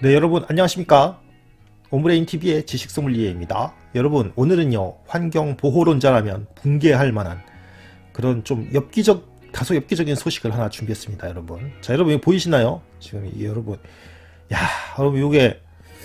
네, 여러분 안녕하십니까? 오므레인TV의 지식소믈리에입니다. 여러분, 오늘은요, 환경보호론자라면 붕괴할 만한 그런 좀 다소 엽기적인 소식을 하나 준비했습니다, 여러분. 자, 여러분, 이거 보이시나요? 지금 여러분, 야, 여러분, 요게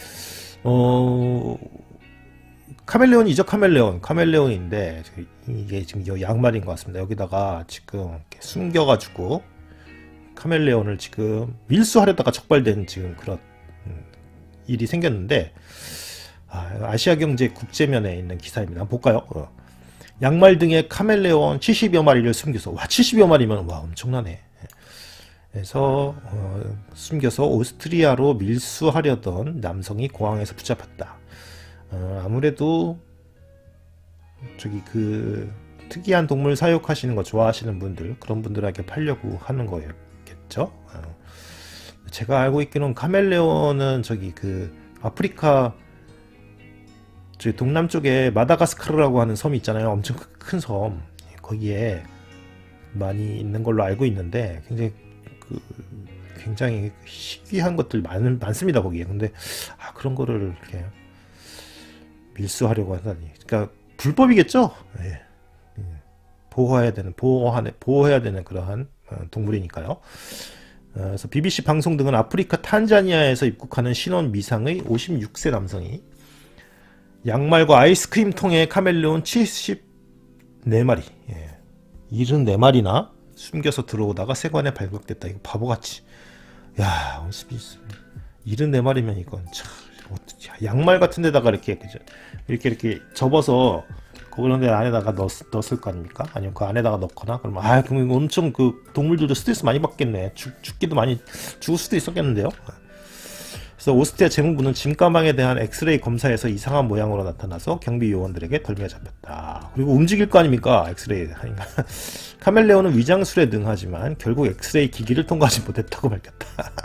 카멜레온이죠. 카멜레온인데 이게 지금 이 양말인 것 같습니다. 여기다가 지금 이렇게 숨겨가지고 카멜레온을 지금 밀수하려다가 적발된 지금 그런 일이 생겼는데, 아시아경제 국제면에 있는 기사입니다. 한번 볼까요? 양말 등에 카멜레온 70여 마리를 숨겨서, 70여 마리면 엄청나네. 그래서 숨겨서 오스트리아로 밀수하려던 남성이 공항에서 붙잡혔다. 아무래도 저기 그 특이한 동물 사육하시는 거 좋아하시는 분들, 그런 분들에게 팔려고 하는 거였겠죠. 제가 알고 있기로는 카멜레온은 저기 그 아프리카 저기 동남쪽에 마다가스카르라고 하는 섬이 있잖아요. 엄청 큰 섬. 거기에 많이 있는 걸로 알고 있는데 굉장히 희귀한 것들 많습니다, 거기에. 근데 그런 거를 이렇게 밀수하려고 하다니. 그러니까 불법이겠죠. 예. 보호해야 되는 그러한 동물이니까요. 그래서 BBC 방송 등은 아프리카 탄자니아에서 입국하는 신원 미상의 56세 남성이 양말과 아이스크림 통에 카멜레온 74마리, 74마리나 숨겨서 들어오다가 세관에 발각됐다. 이거 바보같이. 야, 74마리면 이건 참, 양말 같은 데다가 이렇게 접어서 그런 데 안에다가 넣었을 거 아닙니까? 아니면 그 안에다가 넣거나 그러면 그럼 엄청 그 동물들도 스트레스 많이 받겠네. 죽기도 많이 죽을 수도 있었겠는데요. 그래서 오스트리아 재무부는 짐가방에 대한 엑스레이 검사에서 이상한 모양으로 나타나서 경비 요원들에게 덜미가 잡혔다. 그리고 움직일 거 아닙니까? 엑스레이 하니까. 카멜레온은 위장술에 능하지만 결국 엑스레이 기기를 통과하지 못했다고 밝혔다.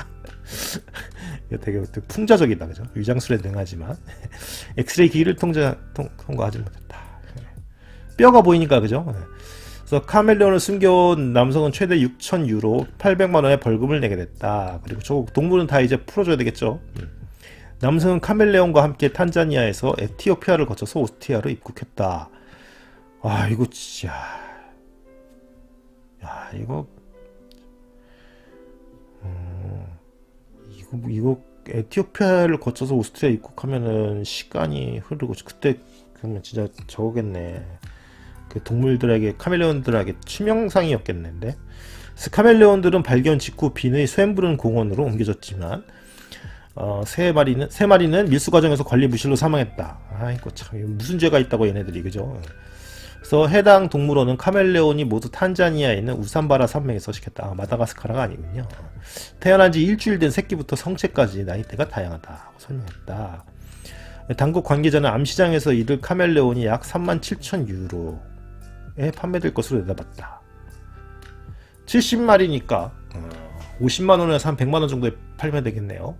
되게 풍자적이다, 그죠? 위장술에 능하지만 엑스레이 기기를 통과하지 못했다. 뼈가 보이니까, 그죠? 그래서 카멜레온을 숨겨온 남성은 최대 6,000유로 800만원의 벌금을 내게 됐다. 그리고 저 동물은 다 이제 풀어줘야 되겠죠. 남성은 카멜레온과 함께 탄자니아에서 에티오피아를 거쳐서 오스트리아로 입국했다. 이거 진짜, 이거 에티오피아를 거쳐서 오스트리아 입국하면은 시간이 흐르고, 그때 그러면 진짜 저거겠네. 그 동물들에게, 카멜레온들에게 치명상이었겠는데. 카멜레온들은 발견 직후 빈의 쇤부른 공원으로 옮겨졌지만 세 마리는 밀수 과정에서 관리 부실로 사망했다. 아이고 참, 무슨 죄가 있다고 얘네들이, 그죠? 그래서 해당 동물원은 카멜레온이 모두 탄자니아에 있는 우산바라 산맥에 서식했다. 마다가스카르가 아니군요. 태어난 지 일주일 된 새끼부터 성체까지 나이대가 다양하다고 설명했다. 당국 관계자는 암시장에서 이들 카멜레온이 약 37,000유로에 판매될 것으로 내다봤다. 70마리니까 50만원에서 한 100만원 정도에 팔면 되겠네요.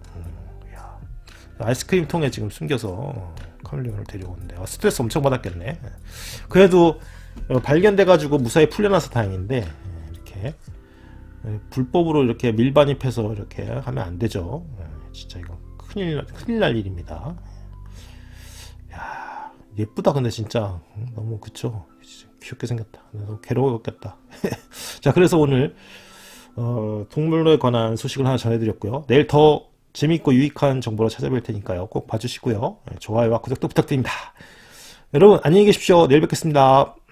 아이스크림 통에 지금 숨겨서 카멜레온을 데려오는데 스트레스 엄청 받았겠네. 그래도 발견돼가지고 무사히 풀려나서 다행인데, 이렇게 불법으로 이렇게 밀반입해서 이렇게 하면 안 되죠. 진짜 이거 큰일 날 일입니다. 야, 예쁘다. 근데 진짜 너무, 그쵸? 귀엽게 생겼다. 너무 괴로웠겠다. 자, 그래서 오늘 동물에 관한 소식을 하나 전해드렸고요. 내일 더 재밌고 유익한 정보로 찾아뵐 테니까요. 꼭 봐주시고요. 좋아요와 구독도 부탁드립니다. 여러분 안녕히 계십시오. 내일 뵙겠습니다.